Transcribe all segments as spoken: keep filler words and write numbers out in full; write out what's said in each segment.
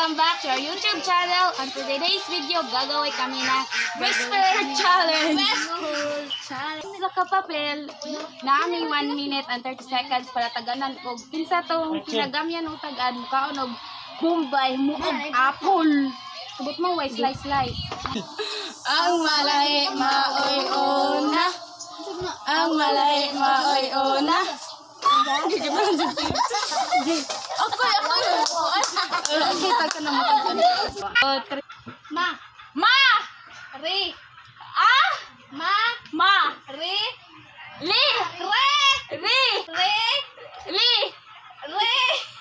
Welcome back to our YouTube channel. On today's video, gagawin kami na Whisper Challenge. Whisper Challenge. Sila kapapel na aming one minute and thirty seconds para taganan ko. Pinsa tong pinagamyan ng tagaan, mukhaon og Bombay, muog apple. Subot mo, way slice slice. Ang malay maoy ona. Ang malay maoy ona. Ako'y, ako'y. Kita ka na matagyan. Ma. Ma. Re. Ah. Ma. Ma. Re. Li. Re. Re. Re. Li. Re.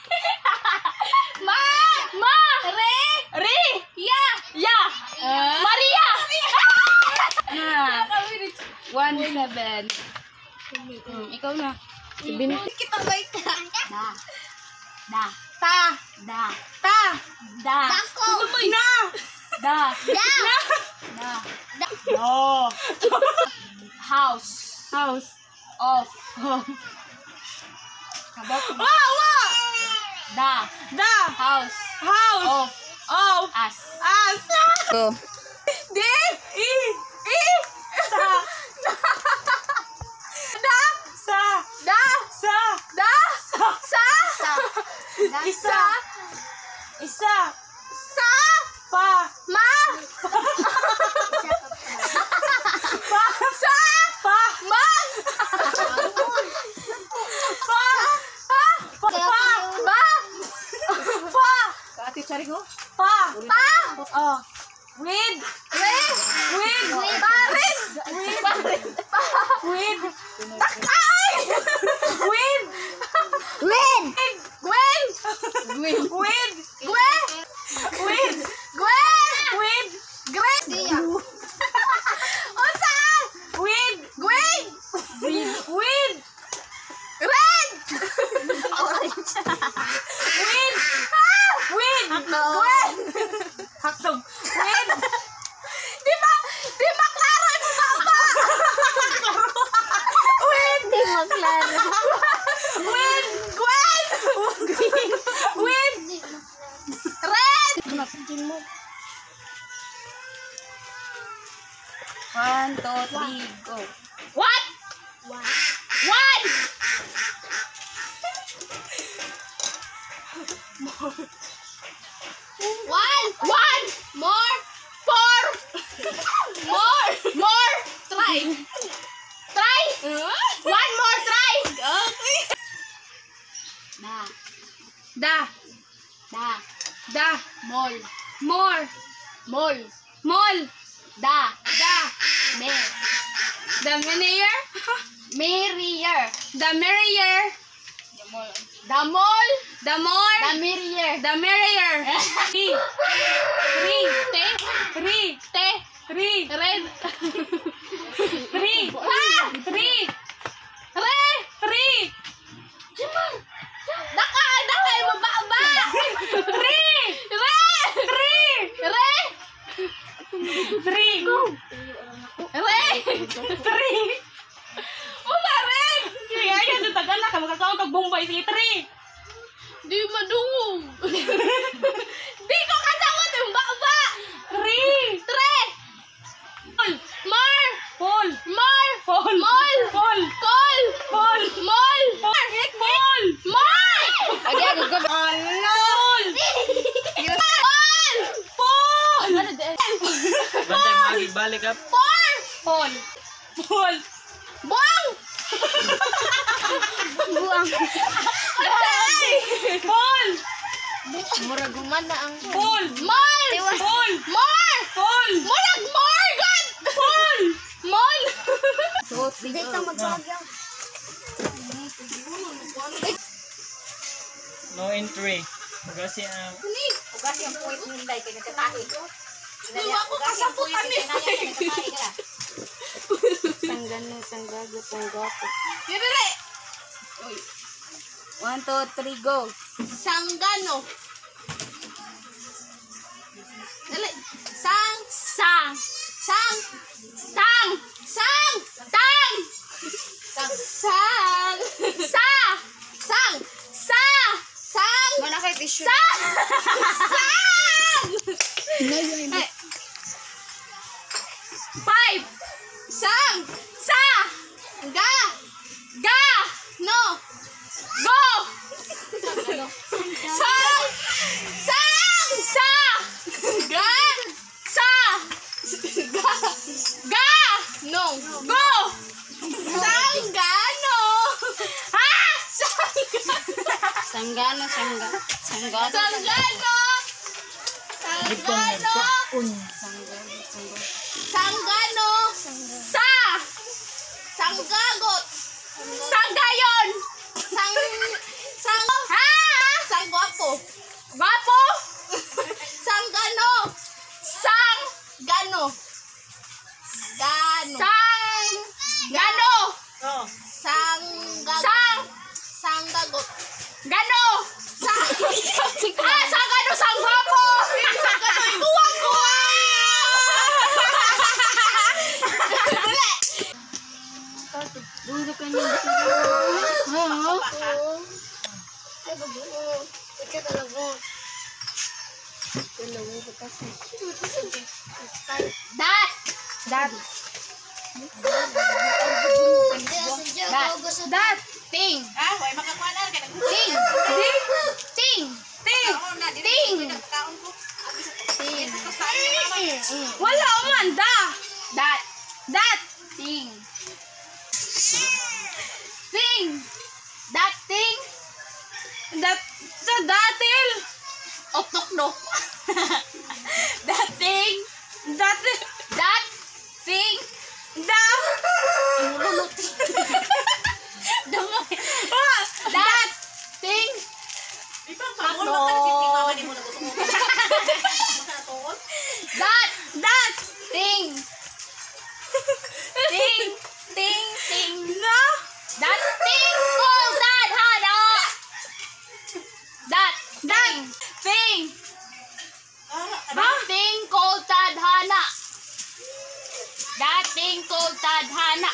Ma. Ma. Re. Re. Ya. Ya. Maria. One seven. Ikaw na. Sabihin Kita baik ta. Da. Da. Ta. Da. Ta. Da. Dako. Na. Da. Da. Da. Da. No. House. House. Of. Wow, wow. Da. Da. House. House. Of. Of. As. As. Go. D. I. I. Sa. Da. Sa. Da. Sa. Da. Sa. Sa. Isa. Isa. Sa. Pa. Ma. Pa. Sa. Pa. Ma. Pa. Pa. Pa. Pa. Pa. Ate cari ko. Pa. Pa. Oh. With. With. With. Paris. With. With. Takay. With. With. Gwen. Win. With. Gwen. With. Gwen. With. Gwen. Unsa? With. Gwen. With. With. Red. Orange. With. Ah! With. Gwen. Hakdog. With. Di ba? Di ba klaro mo ba ba? With. Di ba klaro? With. Gwen. With. Red. One, two, three, go. What? One. One. One. More. Four. More. More. Try. Try. One more try. Okay. Da. Da. Da. Da. Mall. More. Mall. Mall. Da. Da. Me. The merrier. Merrier. The merrier. The mall. The more. The merrier. The merrier. Three. Three. Te. Three. Te. Three. Red. Three. Ah! Three. Re. Three. Daka, daka, mababa. Three. Re. Three. Re. Three. Re. Three. Wala rin. Kaya yan, sa tagal na ka, magkakaon kag Bombay. Sige, three. Di madungog. Di ko kasawat yung baba. Three. Tre. Paul. Mar. Paul. Mar. Paul. Mall. Paul. Call. Paul. Mall. Paul. Paul. Mar. Again, go. Paul. Mall. Paul. Bantay magi balik up. Paul. Paul. Paul. Buang. Buang. Paul. Murag gumana ang Paul. Mall. Paul. Mar. Paul. Murag more god. Paul. Mall. Hindi ka magbagyaw. No entry. Kasi ang Ugas yung point nila kay nagkatahi. Diwa ko kasaputan ni. Sanggano, sanggago, sanggato. Dire. One, two, three, go. Sanggano. Dali. Sang. Sang. Sang. Sang. Sang. Sang. Sang. Sang. Sa. Sang. Sa. Sang. Mana kay tissue? Sang. Sang. Sang. Sa. Ga. Ga. No. Go. Sang. Sang. Sa. Ga. Sa. Ga. Ga. No. Go. Sanggano. Ha? Sanggano. Sanggano. Sangga. Sanggano. Sanggano. Sanggano. Sanggano. Sa. Sanggagot. Sanggayon. Sang. Sang. Ha? Sanggwapo. Gwapo. Sanggano. Sang. Gano. Gano. Sang. Gano. Oh. Sang. Sang. Sanggagot. Gano. Sang. Ah, sang gano. Sang gwapo. Sang gano. Kuha, kuha. Dali. Dulu kan yung Dat. Dat. Dat. Dat. Ting. Ah, way makakuanan ka Ting. Ting. Ting. Ting. Ting. Ting. Wala man da. Dat. Dat. Ting. Ting. Dat ting. Dat sa datil. Otokno. Dating. Dat. Dat. Ting. Da. Damay. Ah, dat. Ting. Ipang pangol ka kiti mama ni mo na gusto mo. Dat. Dat. Ting. Ting. Ting. Ting. Na. Dat. Ting. Oh, dat. Hada. Dat. Dat. Ting. Dating ko tadhana. Dating ko tadhana.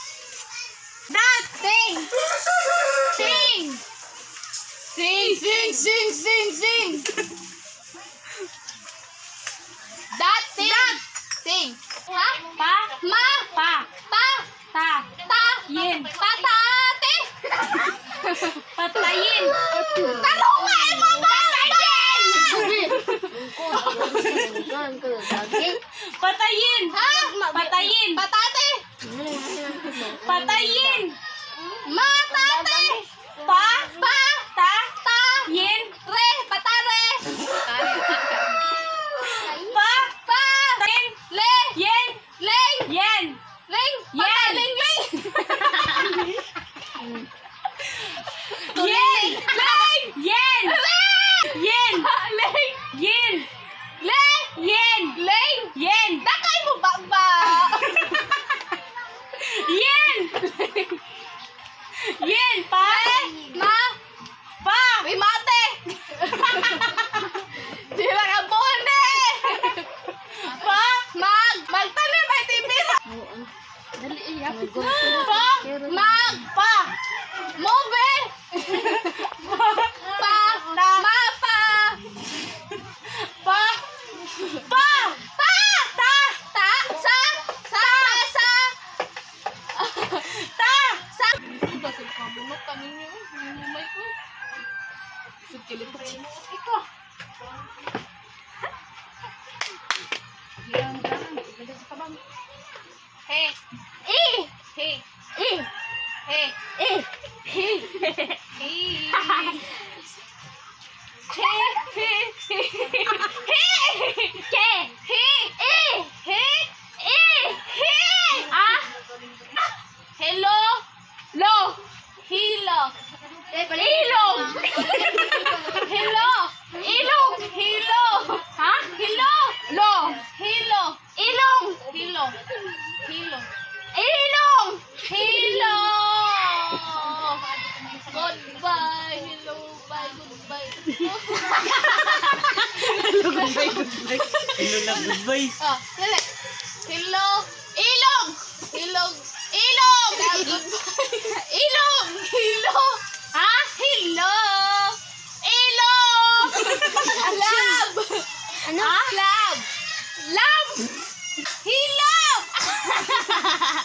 Dating. Sing. Sing, sing, sing, sing, sing. Dating. Dating. Ha? Pa. Ma. Pa. Pa. Ta. Ta. Yin. Patate. Patayin. Talong nga eh, mga patayin. Patayin. Ha? Patayin. Patate. Patayin. Matate. Pa. Pa. Ta. Ta. Yin. Re. Patare. Pa. Pa. Tin. Le. Yen. Leng. Yen. Leng. Yen. Leng. Leng. Yen. Leng. Yen. Yen. Leng. Yen. Leng. Yen. Leng. Yen. Dakay mo ba ba? Yen. Yen. Pa. Ma. Pa. May mate. Di ba ka bone? Pa. Mag. Magtanim ay tibira. Pa. Mag. Pa. Mobe. Pa. Ma. Pa. Pa. Pa. Pa. Ta. Ta. Sa. Sa. Sa. Ta. Sa. Basig ka mo kanino. May ko. Sugkili ko. Ito. Yan kan. Ganda sa kabang. Hey. Eh. Hey. Eh. Hey. Eh. Hey. Hey. Hello, lo, hilo, ilong, hello, ilong, hilo, ha, hilo, lo, hilo, ilong, hilo, hilo, ilong, hilo. Goodbye, hello, bye, goodbye. Goodbye, goodbye. Hello na, goodbye. Oh, dali. Hello, ilong, ilong, ilong. Goodbye. Ilong, hilo. Ha? Hilo. Ilong. Lab. Ano? Lab. Lab. Hilo.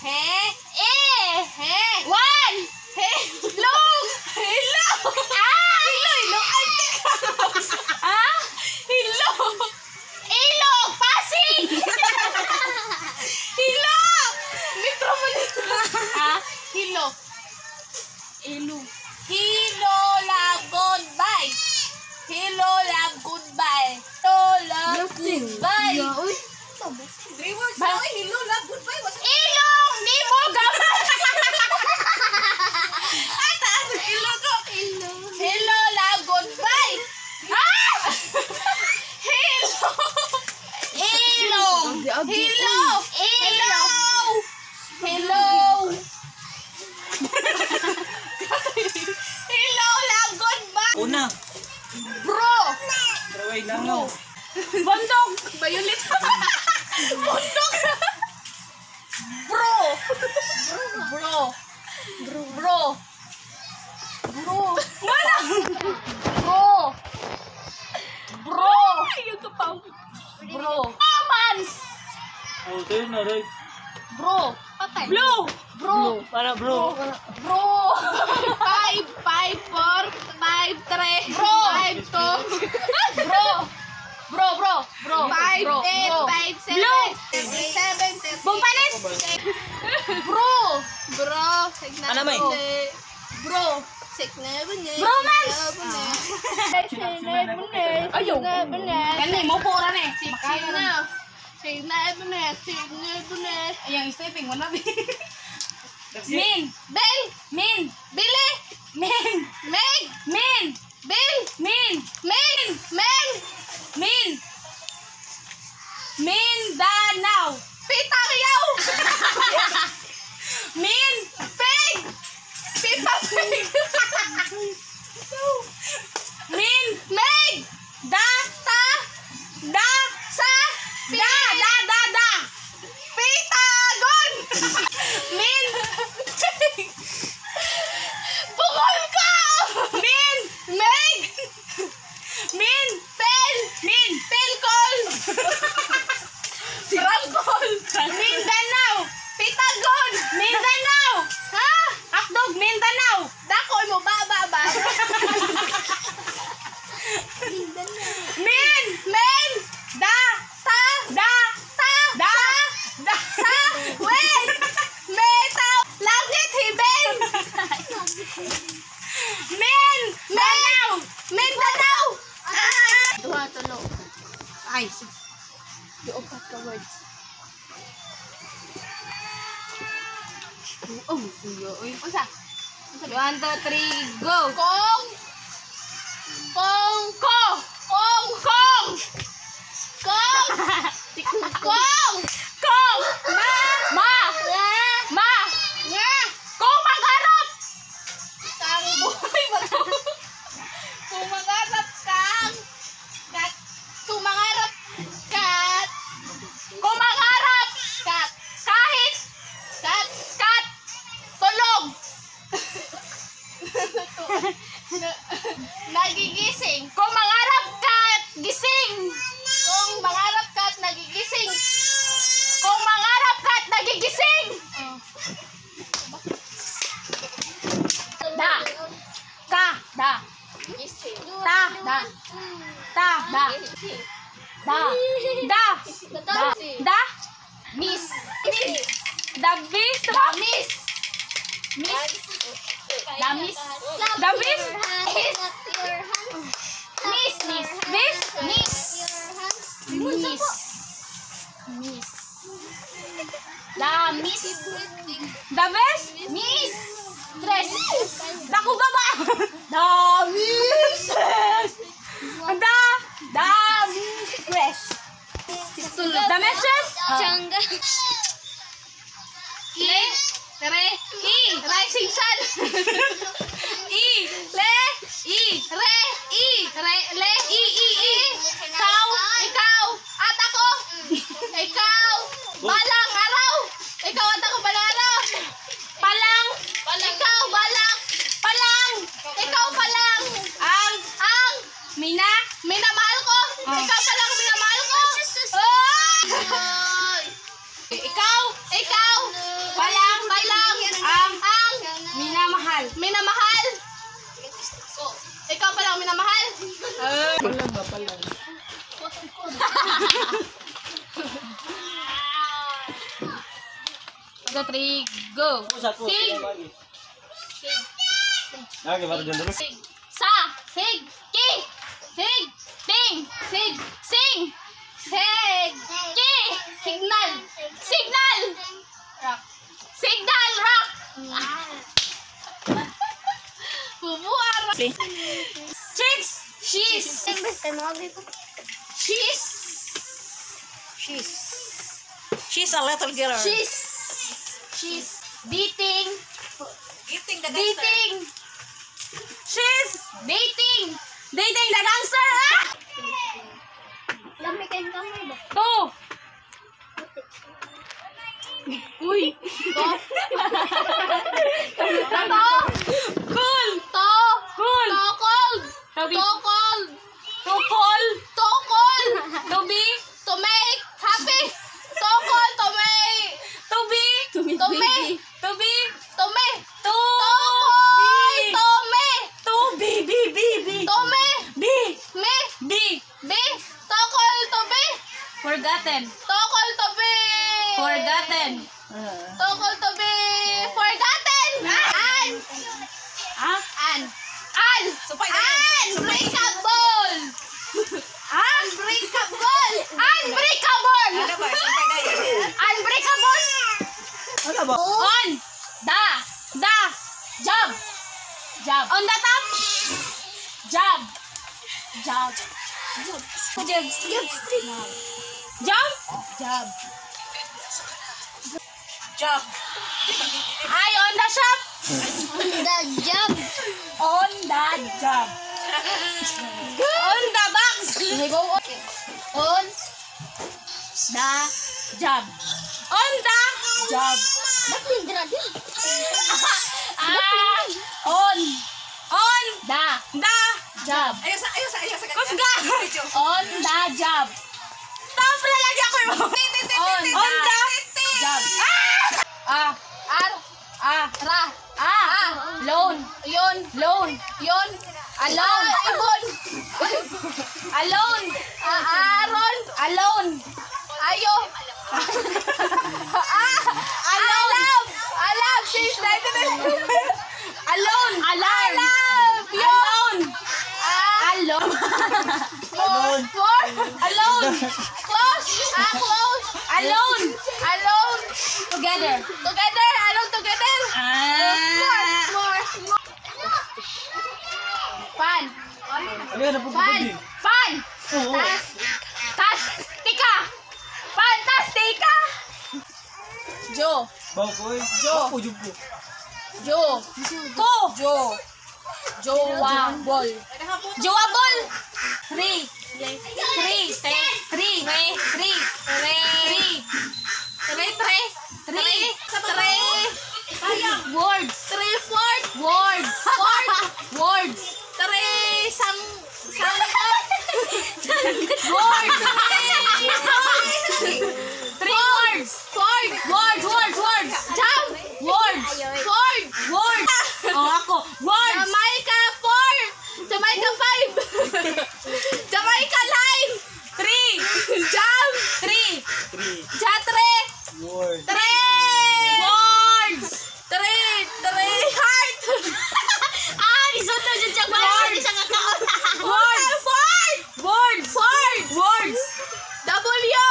He. E. He. One. He. Long. Hello. Ah. Hello, hello. Ay, Ah. hello. Ilog. Pasig. Hello. Metro Manila. Ah. Hello. Ilo. Hello, love, goodbye. Hello, love, goodbye. Hello, love, goodbye. Uy. Three words Ba- na, oy. Hello, love, goodbye. What's up? Ilong. Di mo gaman. Ay, taas. Hello ko. Hello, love, goodbye. Ah. Hello. Ilong. Hello. Hello. Hello. Hello, love, goodbye. Una. Bro. Traway lang no. Bundok. Violet. Bundok. Bro. Bro. Bro. Bro. Bro. Wala. Bro. Bro. Ayaw ka pa. Bro. Romance. Oh, tayo na rin. Bro. Patay. Blue. Bro. Para bro. Bro. Five, five, four, five, three, bro. Five, two. Bro. Bro, bro, bro. Five, Bro, eight, bro. five, seven, Blue. seven, Bumpanis. bro. Bro. Ano, may? Bro. Bromance. Ayaw. Kani mo po ra ni. Makaya na. Ayang stepping mo na. Min. Bel. Min. Bili. Min. Meg. Min. Bil. Min. Min. Men. Min. Mindanao. Pitangyaw. Min. Pig. Pita pig. Min. Meg. Da. Ta. Da. Sa. Da. Da. Da. Da. Pitagon. Min. Bukol ka. Min. Meg. Min. Pel. Min. Pelkol. Rangkol. Mindanao. Pitagon. Mindanao. Ha? Akdog. Mindanao. Dakoy mo ba ba ba? Min. Men. Da. Ta. Da. Ta. Da. Da. Sa. Wen. Metaw. Langit hiben. Min. Men. Mindanao. Ah. Duha, tulo. Ay, sige. Upat ka words. Oh, sige. Uy, unsa? One, two, three, go! Kong. Kong. Ko! Kong. Kong! Kong. Kong. Kong! Ma. Ma! Nga. Ma! Nga. Kong magharap! Kang buhay ba to? Kung mangarap kang kat. Kung mangarap kat. Kung magharap! Kat. Kahit! Kat. Kat! Tulog! Nagigising. Kung mangarap kat! Gising! Kung mangarap kat nagigising. Kung mangarap kat! Nagigising! Da! Ka! Da! Ta! Da! Ta! Da! Da! Da! Da! Da! Miss. Miss. Dabis! Damis. Miss! Damis! Damis. Dabis! Miss. Miss! Miss! Miss. Miss! Miss! Damis! Dabis! Miss. Dress. Dako baba! Damis! Da! Damis! Fresh! Dameses? Changa. Le. Tere. I. Rising sun. I! Le. I. Re. I. Re. Le. I. I. I. Ikaw. Ikaw. At ako. Ikaw. Balang araw. Ikaw at ako balang araw. Palang! Ikaw balang. Palang. Ikaw palang. Ang! Ang. Mina! Minamahal ko. Oh. Ikaw palang minamahal ko. Oh. Ikaw! Ikaw. Palang! Two, three, go. Pusat po. Sing. Lagi. Lagi, baru dyan dulu. Sig. Sa. Sig. Ki. Sig. Ting. Sig. Sing. Sig. Ki. Signal. Signal. Rock. Signal. Rock. Bubuar. Chicks. She's. She's. She's she's a little girl. She's. She's beating. Eating the Dating. She's Dating. dating the gangster. Ah! Lami kayo kamay ba? Two. Uy. To. Tato. Cool. To. Cool. To cold. To be. To cold. To cool. To cold. To be. To make happy. To cold. To make. To be. To me. To be. To me. To To cold. be. To me. To be. Be. Be. Be. To me. Be. Me. Be. Be. To cold. To be. Forgotten. To cold. To be. Forgotten. To cold. To be. Forgotten. An. Ah? An. An. Unbreakable. Unbreakable. Unbreakable. Ano ba? Sampay na yun. Unbreakable. Ano ba? On. Da. Da. Jump. Jump. On the top. Jump. Jump. Jump. Jump. Jump. Job. Eye on the shop. The jump. On the job. On the box. Go on. The job. On the Jump. ah. On. On Da. the Jump. Ayaw sa, ayaw sa, ayaw sa. Kusga. On the jump. Stop na lagi ako yung On. on the Jump. ah Ar. ah Ra. ah Ah. loan Yun. loan Yun. Alone. Ah, ibon. alone Ah, Aaron. alone Ayo. Ah. Alam. Alam. She's like alone alarm Alam. Yun. alone Ah. alone More. More. alone Close. Ah, close. alone Alone. together Together. Alone together. More. ah More. More. Fun. Ano yan? Napunta Fun. din. Fun. Oo. Tas. Tastika. Fantastica. Jo. Bawa ko eh. Jo. Ako, jub ko. Jo. ko Jo. Joable. joable three three three three three three three Three, three. Three. Three. words Three, four. words Four. words Three. Sang. Sang. words three words Four. words words words Jump. words Four. words oh ako words Jamaica, four. Jamaica, five. Jamaica, nine. three Jump. three Three. Jatre. Word. Three. words Three. Three. Heart. ah isunod dyan siya Words. words Four. words Four. words W.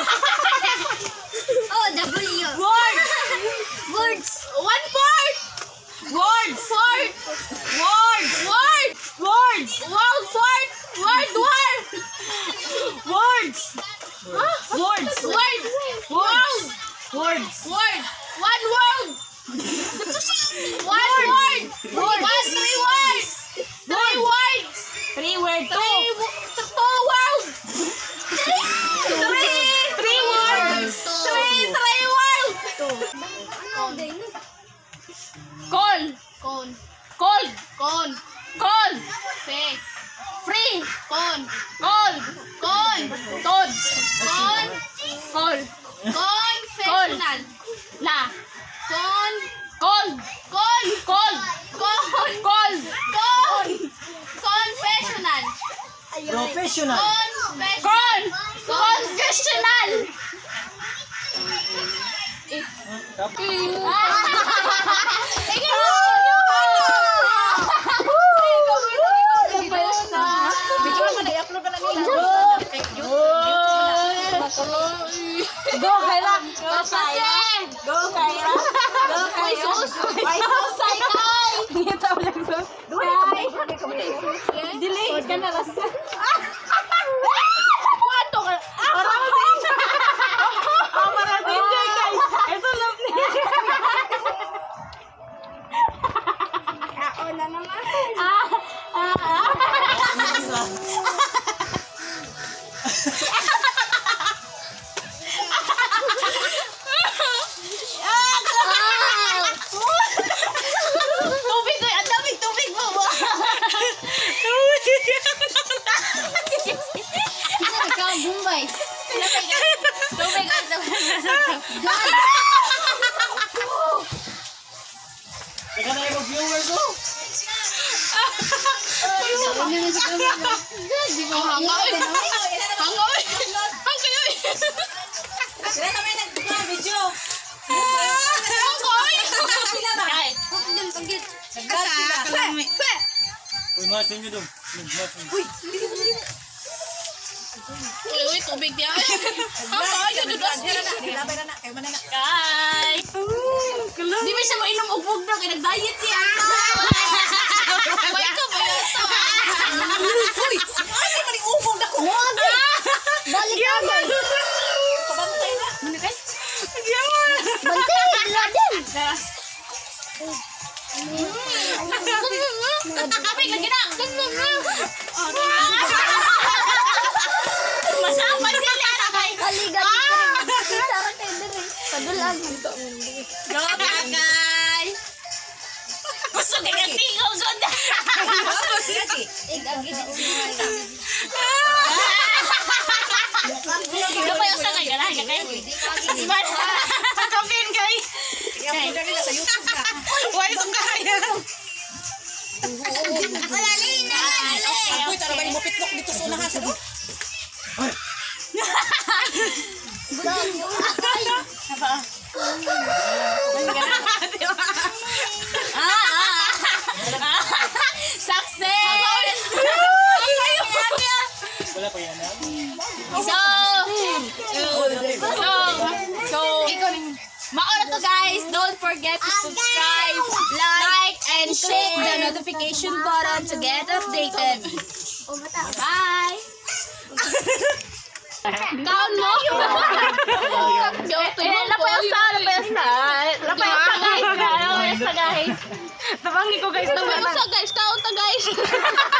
oh W words words One fourth. words Fourth. words Word. words World fourth. Word. Word. words words Word. words words Word. One word. One word. Words. One three words. Three words. three word two Three. wo- Two words. Three. three words Three. Three words. call Con. call Con. call Fe. free Con. call Con. toad Con. call Confessional. la Con. call Con. call Con. call Con. Confessional. Professional. Confessional. call Video naman na i-upload ka na nila. Go, Kayla! Go, Kayla! Go, Kayla! Go, Kayla! May sus! May kay! Hindi ito lang sus. Kay! Delay ka na lang. Wato ka! Parang sa Oh, parang sa enjoy kay! Ito love niya. Kao na naman. Ah! Ah! Ah! Tubig ko, ang daming tubig mo. Ikaw, Bombay. Tubig ko, Teka na yung viewers ko. Sila naman nag-video. Video. Nag-vlog sila. Uy, masin nyo doon. Masin. Uy, tubig niya. Ang kayo dito. Labay na na. Kayo man na. Kay! Di ba siya mainom ugog na? Kaya nag-diet siya. May ka ba yun? Uy! Ay, ay, mali ufog na ko. Balik ka ba? Pabantay na. Bantay! Laden! Kapit lagi na! Masama sila! Haligan! Padulag! Go, Kakay! Gusto ka nga tingaw doon! Ano pa yung sakay? Ganahan ka kayo? Sakapin kay! I-upload na nila sa YouTube na. Why itong kaya? Uy, tara ba yung mupitlok dito sa unahan sa doon? Success! Wala pa yan. So, so, so, mauna to guys. Don't forget to subscribe, like, and click the notification button to get updated. Bye! Kaon mo? Eh, lapayasa, lapayasa. Lapayasa guys. Lapayasa guys. Tabangi ko guys. Lapayasa guys. Kaon ta guys.